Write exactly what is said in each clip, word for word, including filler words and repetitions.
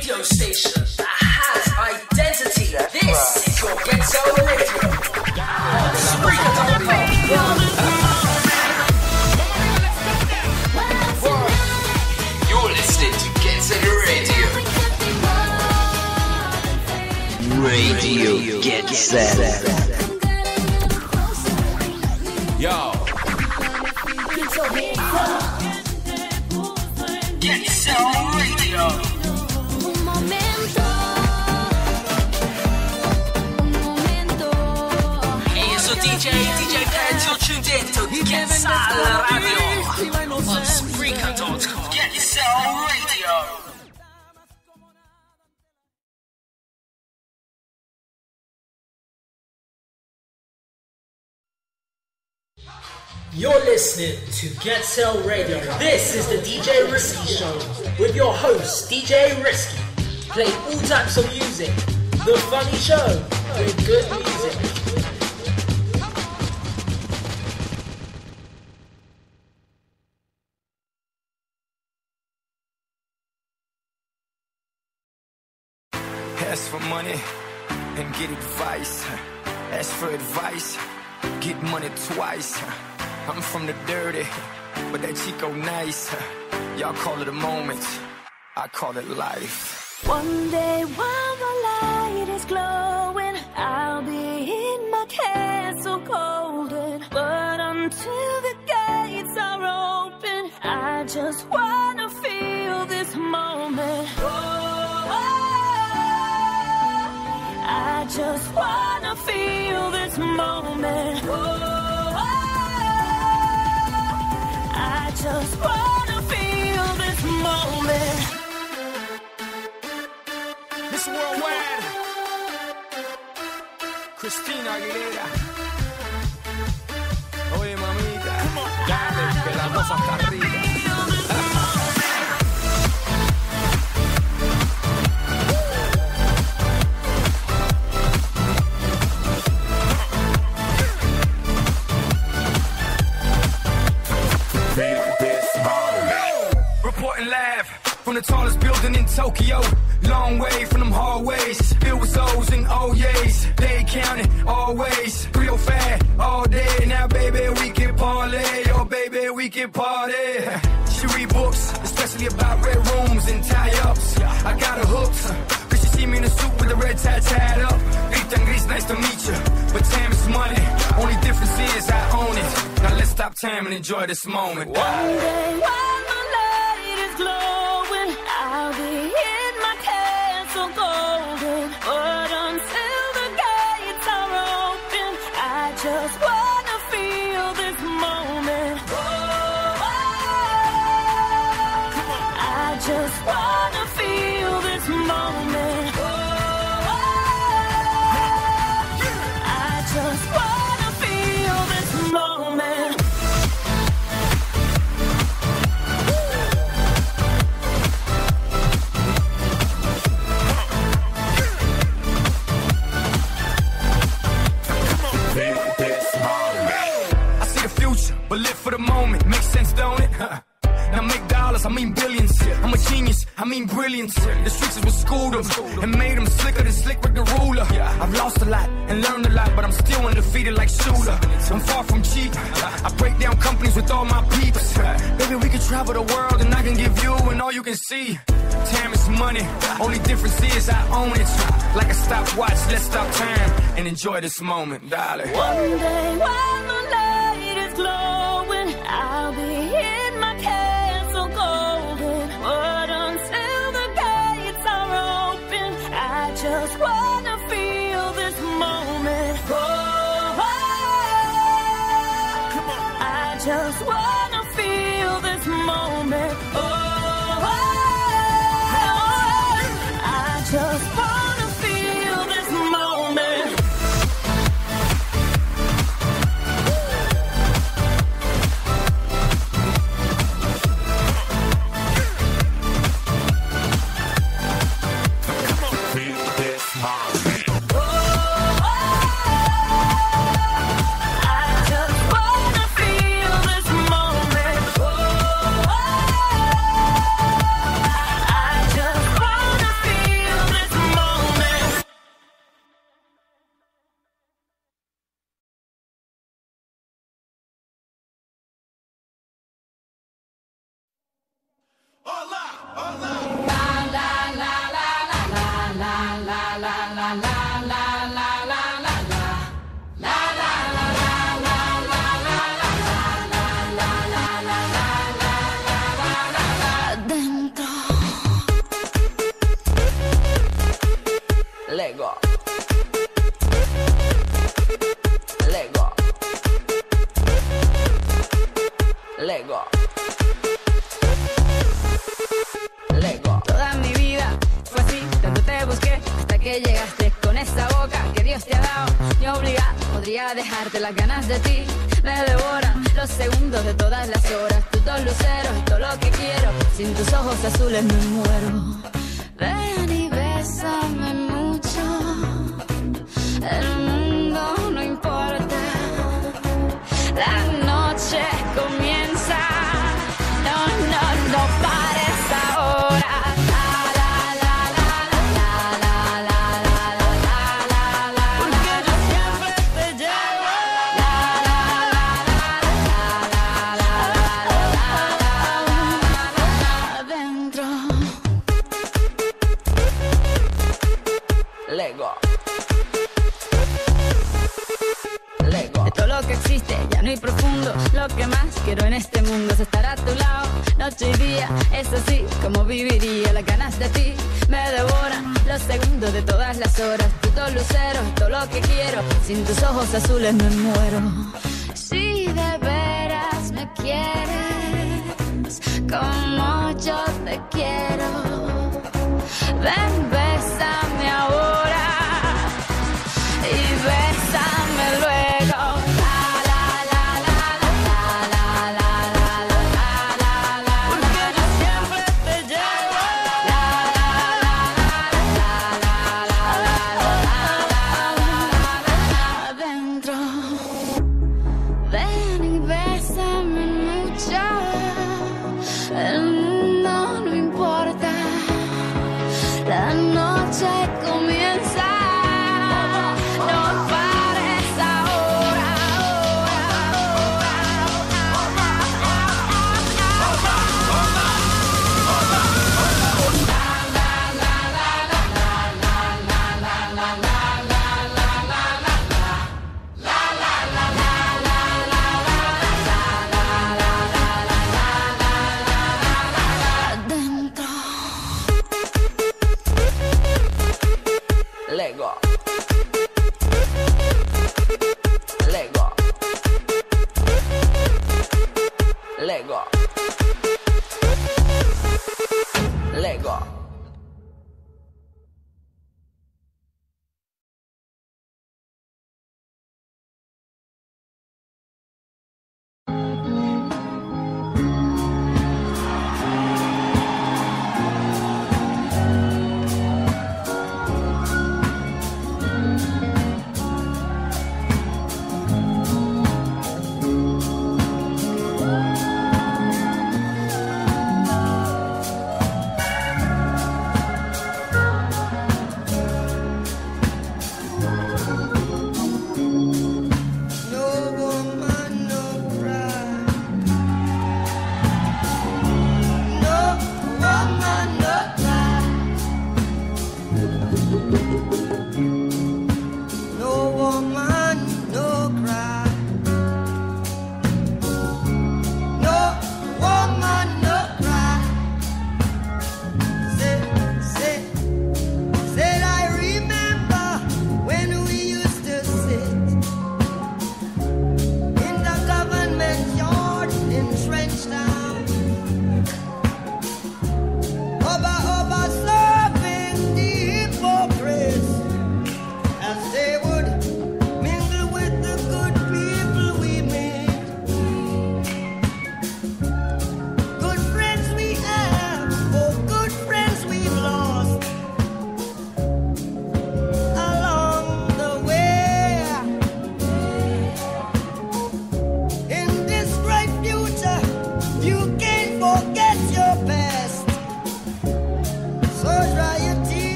radio station that has identity. This is your Ghetto Radio. Spreaker dot com. You're listening to Ghetto Radio. Radio Get Set. Yo. Get Set Radio. Un momento, un momento. Hey, it's your D J, D J Pants. You're tuned in to Get Set Radio on Spreaker dot com. Get Set Radio. You're listening to Get Set Radio. This is the D J Risky Show with your host, D J Risky. Play all types of music. The funny show with good music. Ask for money and get advice. Ask for advice, get money twice. I'm from the dirty, but that Chico nice. Y'all call it a moment, I call it life. One day while the light is glowing, I'll be in my castle golden. But until the gates are open, I just wanna feel this moment. Oh, I just wanna feel this moment. Oh, I just wanna feel this moment. Miss Worldwide, Christina Aguilera. Oye mamita, dale que la cosa está arriba. Reporting live from the tallest building in Tokyo. Long way from them hallways, filled with O's and O's. They counting always, three oh five all day. Now baby we can parlay, oh baby we can party. She read books, especially about red rooms and tie-ups. I got her hooked, cause she see me in a suit with the red tie tied up. Ethan Gris, nice to meet you, but time is money. Only difference is I own it. Now let's stop time and enjoy this moment. One day while the light is glowing, I'll be in my castle golden. But until the gates are open, I just wanna feel this moment. Oh, I just wanna feel this moment. Oh, I just wanna feel this moment. I see the future, but live for the moment. Makes sense, don't it? Now make dollars, I mean billions. I'm a genius, I mean brilliance. The streets is what schooled them and made them slicker than slick with the ruler. I've lost a lot and learned a lot, but I'm still undefeated like Shooter. I'm far from cheap. I break down companies with all my peeps. Baby, we can travel the world and I can give you and all you can see. Time is money, only difference is I own it. Like a stopwatch, let's stop time and enjoy this moment, darling. One day while the light is glowing, I'll be in my castle golden. But until the gates are open, I just wanna feel this moment. Oh, I just wanna feel this moment. Oh, I just wanna feel this moment. Lego. Lego. Lego. Lego. Toda mi vida fue así, tanto te busqué hasta que llegaste con esa boca que Dios te ha dado. Yo obligada podría dejarte, las ganas de ti me devoran los segundos de todas las horas. Tus dos luceros y todo lo que quiero, sin tus ojos azules me muero. Ven y bésame mucho, el mundo no importa, la noche comienza, no, no, no pares ahora. Lego. Lego. De todo lo que existe, ya no hay profundo. Lo que más quiero en este mundo es estar a tu lado, noche y día. Es así como viviría, las ganas de ti me devoran los segundos de todas las horas. Tus dos luceros, todo lo que quiero, sin tus ojos azules me muero. Si de veras me quieres como yo te quiero, ven, bésame ahora y bésame luego. La la la la la la la la la la la, porque yo siempre te llevo. La la la la la la la la la, adentro. Ven y bésame mucho, el mundo no importa, la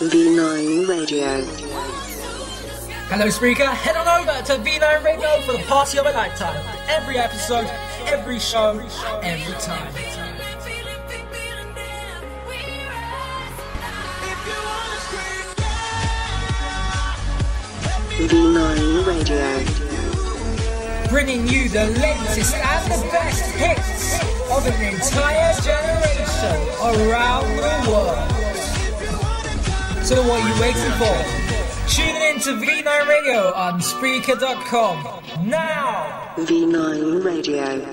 V nine Radio. Hello Spreaker, head on over to V nine Radio for the party of a lifetime. Every episode, every show, every time. V nine Radio. Bringing you the latest and the best hits of an entire generation around the world. So what are you waiting for? Tune in to V nine Radio on Spreaker dot com now! V nine Radio.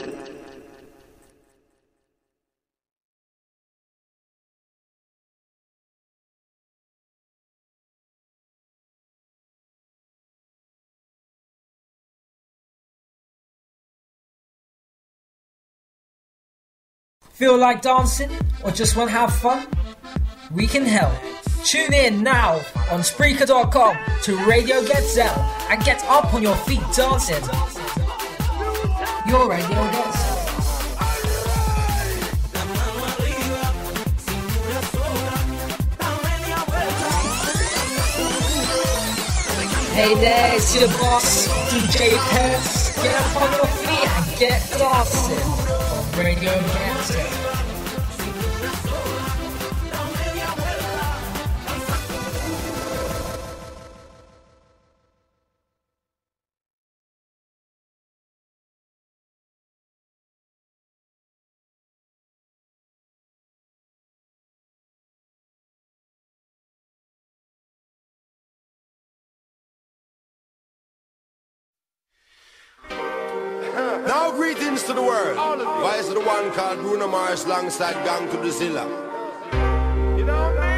Feel like dancing or just want to have fun? We can help. Tune in now on Spreaker dot com to Radio Getzel and get up on your feet dancing. Your Radio Getzel. Hey there, it's your boss, D J Pets. Get up on your feet and get dancing. Radio Getzel. Now greetings to the world. Vice of the one called Bruno Mars alongside Gang to the Zilla. You know what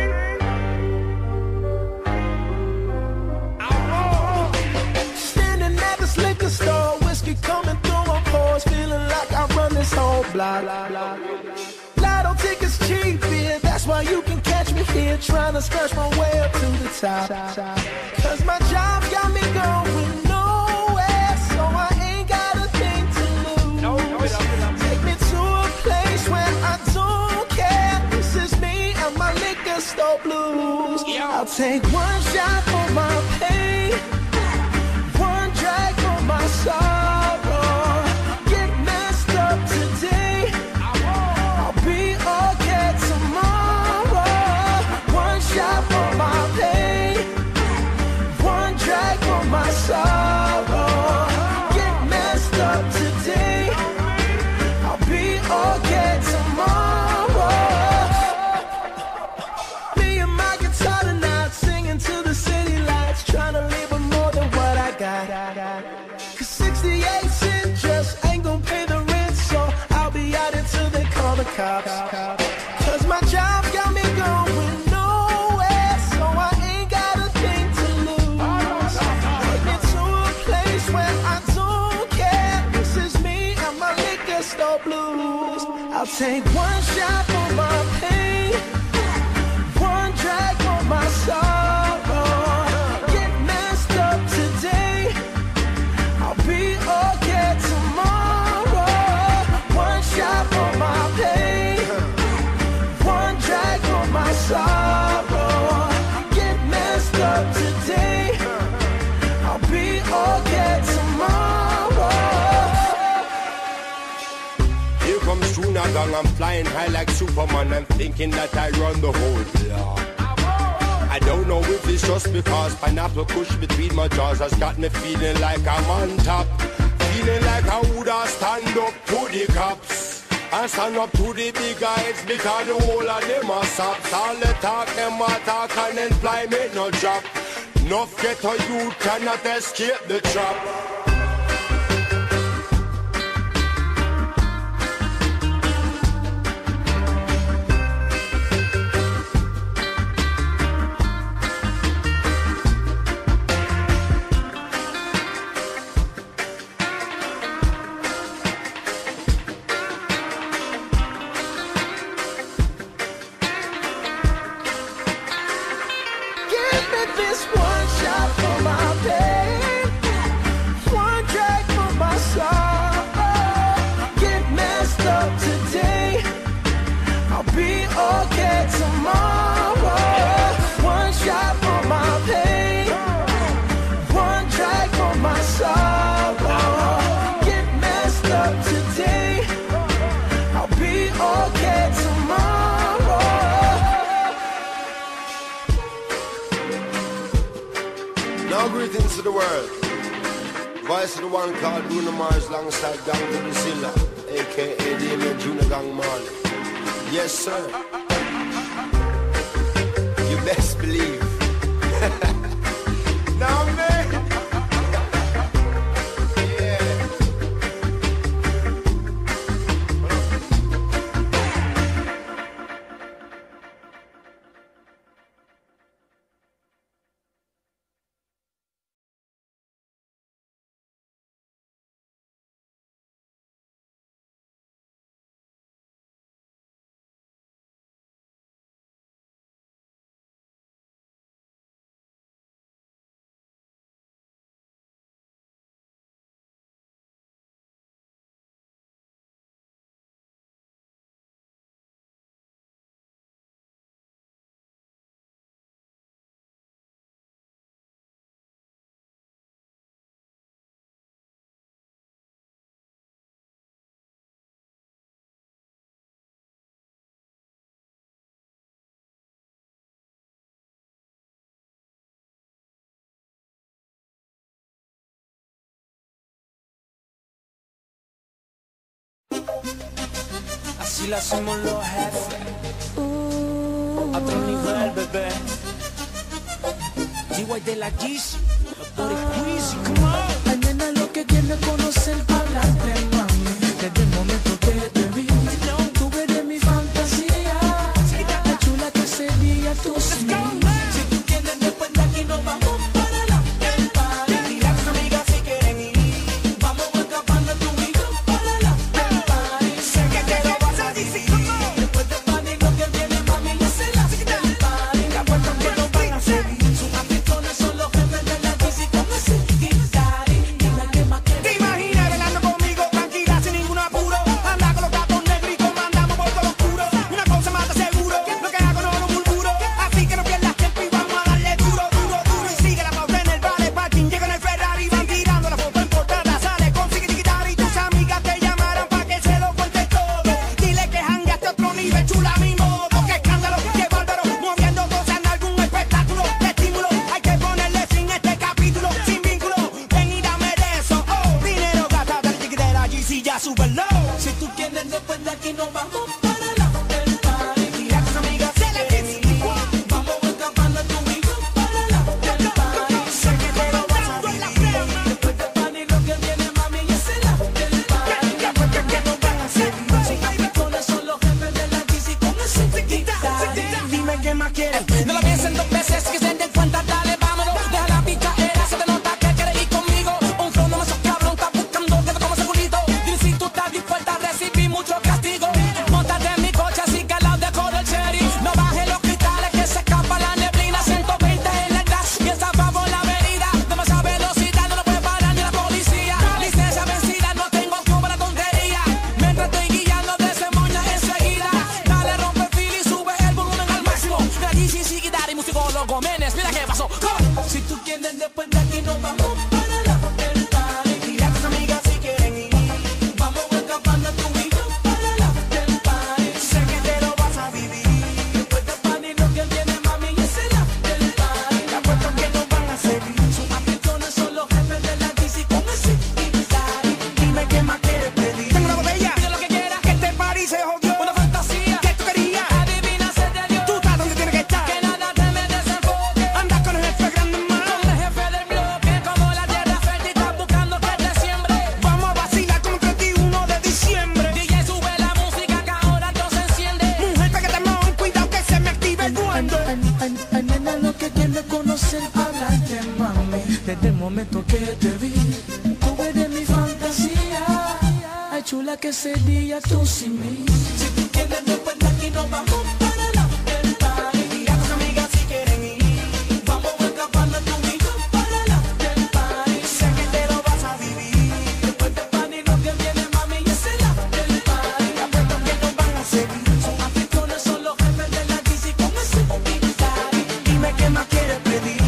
I mean? Standing at this liquor store, whiskey coming through my pores, feeling like I run this whole block. Lotto tickets cheap, yeah, that's why you can catch me here, trying to scratch my way up to the top. Cause my job got me going nowhere, so I ain't got a thing to lose. Take me to a place where I don't care. This is me and my liquor store blues. I'll take one shot for my pain, one drag for my sorrow. Get messed up today, I'll be okay tomorrow. One shot for my pain, one drag for my sorrow. Get messed up today, I'll be okay tomorrow. Me and my guitar tonight, singing to the city lights, trying to live with more than what I got. Cause sixty-eight cents just ain't gonna pay the rent, so I'll be out until they call the cops. Cause my job got me going nowhere, so I ain't got a thing to lose. Take me to a place where I don't care. This is me and my liquor store blues. I'll take one shot for my pain, one drag for my sorrow. Get messed up today, I'll be okay tomorrow. One shot for my pain, one drag for my sorrow. Get messed up today, I'll be okay tomorrow. Here comes Tuna Gang, I'm flying high like Superman. I'm thinking that I run the whole block. I don't know if it's just because pineapple kush between my jaws has got me feeling like I'm on top. Feeling like I woulda stand up to the cops and stand up to the big guys, because the whole of them are sops. All the talk, them a talk, and then fly make no drop. Enough ghetto youth cannot escape the trap. Give me this one shot for my pain, Greetings to the world. Voice of the one called Bruno Mars alongside Gang to Lucilla, aka Damien Junior Gang Marley. Yes, sir. You best believe. Now, man. Así la hacemos los jefes. A otro nivel, bebé. G Y de la Yeezy, Doctor Queasy, come on. Ay, nena, lo que quiero es conocer para hablarte, mami. Desde el momento que te vi, tú eres mi fantasía. La chula que sería tú sin mí. Si tú quieres, después de aquí nos vamos para la del party. Dile a tus amigas si quieren ir. Vamos escapando tú y yo para la del party. Sé que te lo vas a decir. Después del party lo que viene, mami, ya se la del party. Te apuesto que no van a seguir. Sus anfitriones son los jefes de la Yeezy con ese daddy. Dile que más que te imaginas bailando conmigo, tranquila, sin ningún apuro. Anda con los gatos negros y comandamos por todo lo oscuro. Una cosa más te aseguro, lo que hago no lo murmuro. Así que no pierdas tiempo y vamos a darle duro, duro, duro. Y sigue la pauta en el vale parking, llega en el Ferrari, van tirando la foto en portada, sale, consigue quitar y tus amigas te llamarán pa' que se lo cuentes todo. Dile que jangueaste a otro nivel, chula, mi modo. Qué escándalo, qué bárbaro, moviendo cosas en algún espectáculo de estímulo. Hay que ponerle fin a este capítulo, sin vínculo. Ven y dame de eso, oh, dinero gasta del chiquitera allí, si ya súbelo. Si tú quieres, después de aquí nos vamos para la del party. Dile a tus amigas se le dice. Vamos escapando tú y yo para la del party. Sé que te lo vas a vivir. Después del party lo que viene, mami, es la del party. Ya porque que no van a seguir. Sus anfitriones son los jefes de la Yeezy con ese daddy. Dime qué más quieres. No lo piensen dos veces, que se den cuenta, dale, vámonos. Deja la picaera, se te nota que quieres ir conmigo. Un flow no me sos cabrón, está buscando que te como ese culito. Dime si tú estás dispuesta a recibir mucho castigo. Móntate en mi coche, así que al lado de Coro el Cherry. No bajes los cristales, que se escapa la neblina. ciento veinte en la gas, y esa va por la avenida. Demasiada velocidad, no lo puede parar ni la policía. Licencia vencida, no tengo tiempo para tontería. Mientras estoy guiando de ese moña enseguida. Dale, rompe el fil y sube el volumen al máximo. Mira, Yeezy, sigue, dar y musicólogo Menes, mira qué pasó. Come. Si tú quieres, después de aquí nos vamos para la del party. Dile a tus amigas si quieren ir. Vamos escapando tú y yo para la del party. Sé que te lo vas a vivir. Después del party lo que viene, mami, es la del party. Te apuesto que no van a seguir. Sus anfitriones son los jefes de la Yeezy con ese daddy. Dime qué más quieres pedir. Tengo una botella, pide lo que quieras, que este party se jodió. Una fantasía, que tú querías, adivina, se te dio. Tú estás donde tienes que estar, que nada te me desenfoque. Anda con el jefe grande más, con el jefe del bloque. Como la tierra fértil, estás buscando que te siembre. Vamos a vacilar como el treinta y uno de diciembre. D J, sube la música que ahora todo se enciende. Mujer, pégate más, cuidado que se me active el duende. Ay, ay, ay, nena, lo que quiero es conocer, hablarte, mami. Desde el momento que te vi, tú eres mi fantasía. Ay, chula, que sería tú sin mí. Si tú quieres, después de aquí nos vamos para la del party. Dile a tus amigas si quieren ir. Vamos escapando tú y yo para la del party. Sé que te lo vas a vivir. Después del party lo que viene, mami, es la del party. Te apuesto que no van a seguir. Sus anfitriones son los jefes de la Yeezy con ese daddy. Dime qué más quieres pedir.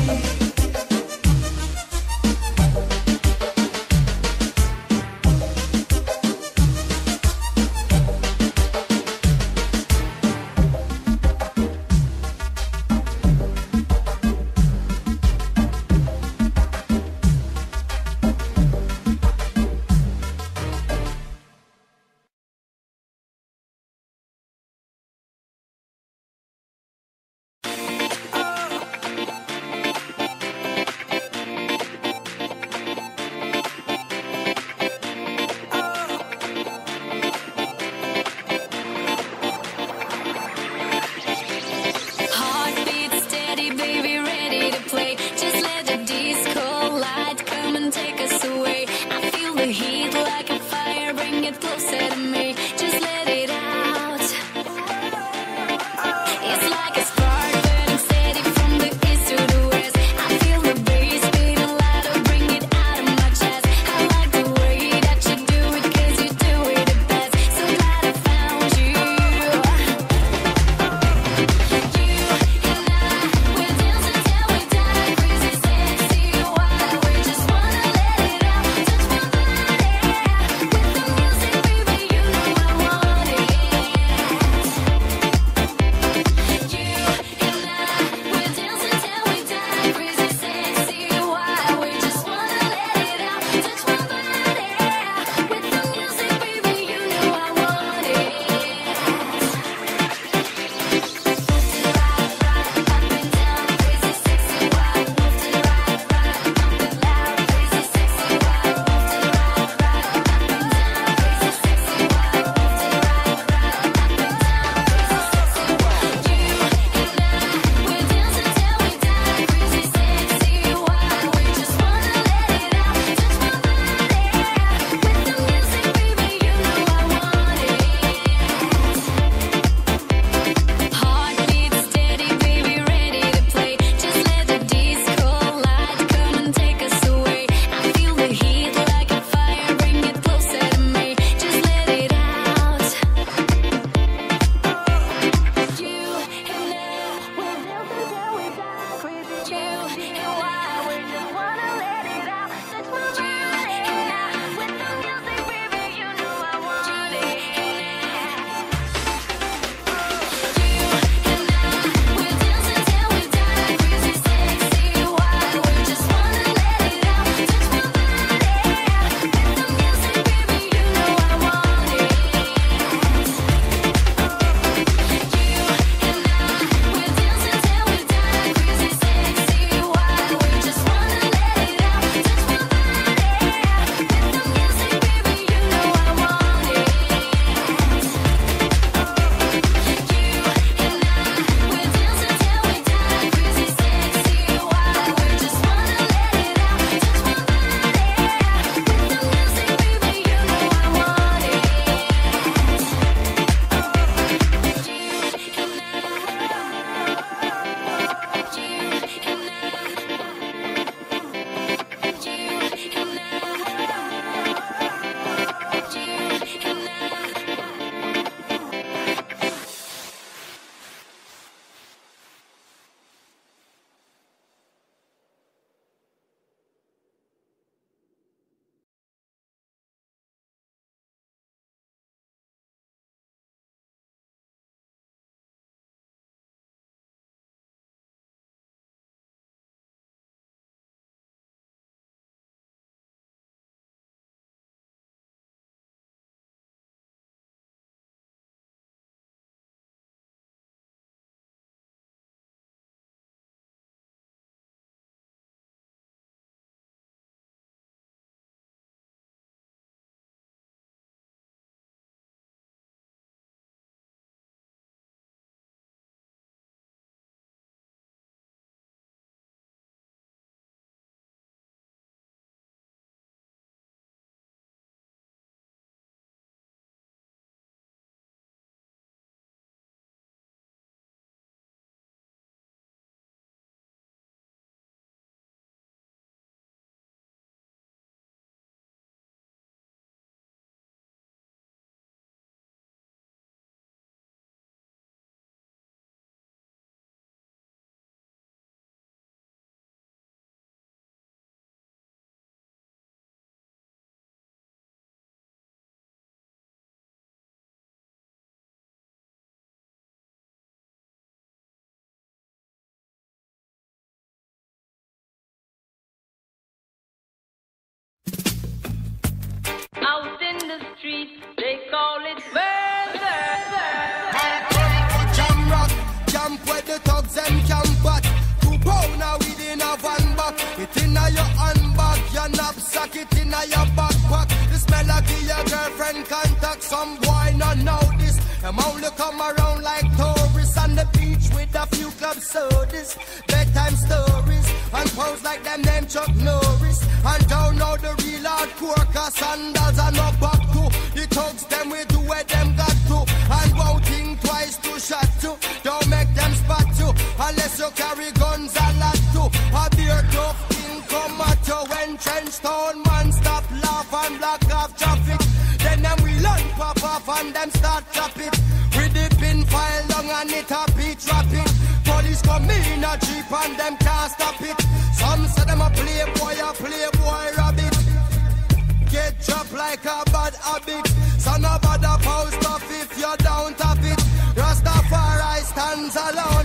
Out in the street, they call it murder. Jam rock, jump where the thugs and camp at. Two pounder within a van back. It inna your handbag, your knapsack, it inna your backpack. The smell of your girlfriend contact. Some boy not know this. Them only come around like tourists on the beach with a few club sodas, bedtime stories, and pose like them name Chuck Norris. And don't know the real hardcore, cause sandals are not back to. The thugs them we do where them got to. And won't think twice to shot to. Don't make them spot you, unless you carry guns a lot to. A beer tough thing come at you when trench town man stop laugh and block off traffic. Then them we learn pop off and them start chop it. With the pin file long and it a beat rapid. Police come in a jeep and them can't stop it. Some say them a playboy, a playboy rabbit. Get dropped like a bad habit. So no bother post off if you're down top it. Rastafari stands alone.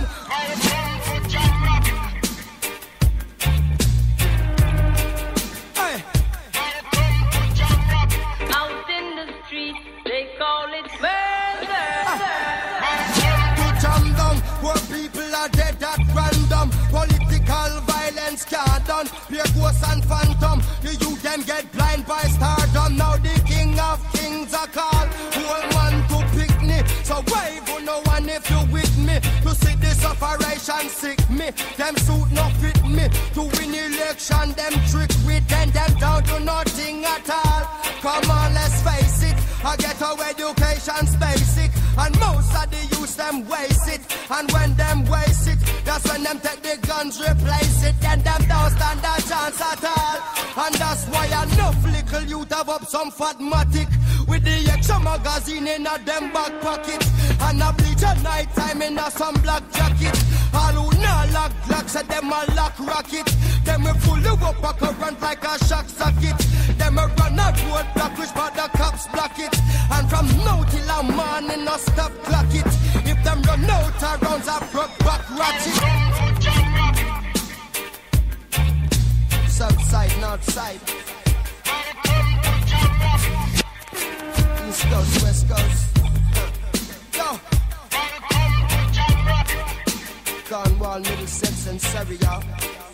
Hey. Out in the street, they call it murder. To jam down, poor people are dead at random. Political violence can't done. Pure ghosts and phantom. The youth them get blind by stardom. Now the king of kings are called. Whole man to pick me. So wave on no one if you with me. To see this operation sick me. Them suit no fit me. To win election, them trick with them. Them down to nothing at all. Come on, let's face it. I get our education's basic. And most of the youth them waste it. And when them waste it, that's when them take the guns, replace it. Then them don't stand a chance at all. And that's why enough little youth have up some fatmatic. With the extra magazine in a them back pocket. And a bleach at night time in a some black jacket. All who not lock glocks and them a lock rocket. Them we full of up a current like a shock socket. Them a run a road block which but the cops block it. And from now till a morning no stop clock it. If them run out of rounds a broke back ratchet. South side, north side. East coast, west coast. Yo. Cornwall, Middlesex and Surrey, y'all.